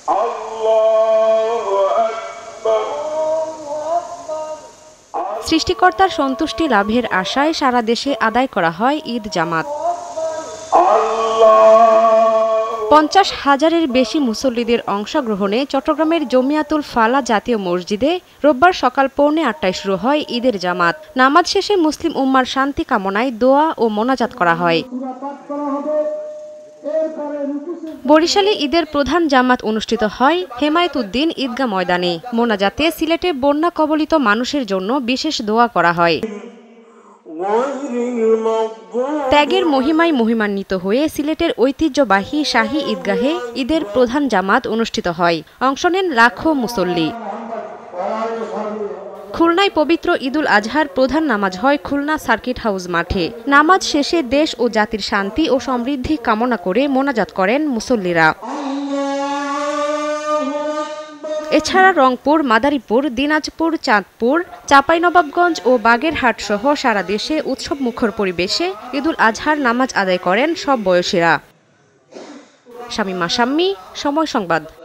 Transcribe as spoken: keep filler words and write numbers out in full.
সৃষ্টিকর্তার সন্তুষ্টি লাভের আশায় সারা দেশে আদায় করা হয় ঈদ জামাত। পঞ্চাশ হাজারের বেশি মুসল্লিদের অংশগ্রহণে চট্টগ্রামের জমিয়াতুল ফালা জাতীয় মসজিদে রোববার সকাল পৌনে আটটায় শুরু হয় ঈদের জামাত। নামাজ শেষে মুসলিম উম্মার শান্তি কামনায় দোয়া ও মোনাজাত করা হয়। বরিশালে ঈদের প্রধান জামাত অনুষ্ঠিত হয় হেমায়েতুদ্দিন ঈদগাহ ময়দানে। মোনাজাতে সিলেটে বন্যা কবলিত মানুষের জন্য বিশেষ দোয়া করা হয়। ত্যাগের মহিমায় মহিমান্বিত হয়ে সিলেটের ঐতিহ্যবাহী শাহী ঈদগাহে ঈদের প্রধান জামাত অনুষ্ঠিত হয়। অংশ নেন লাখো মুসল্লি। খুলনায় পবিত্র ঈদুল আজহার প্রধান নামাজ হয় খুলনা সার্কিট হাউস মাঠে। নামাজ শেষে দেশ ও জাতির শান্তি ও সমৃদ্ধি কামনা করে মোনাজাত করেন মুসল্লিরা। এছাড়া রংপুর, মাদারীপুর, দিনাজপুর, চাঁদপুর, চাঁপাইনবাবগঞ্জ ও বাগেরহাট সহ সারা দেশে উৎসব মুখর পরিবেশে ঈদুল আজহার নামাজ আদায় করেন সব বয়সীরা। শামীমা শাম্মী, সময় সংবাদ।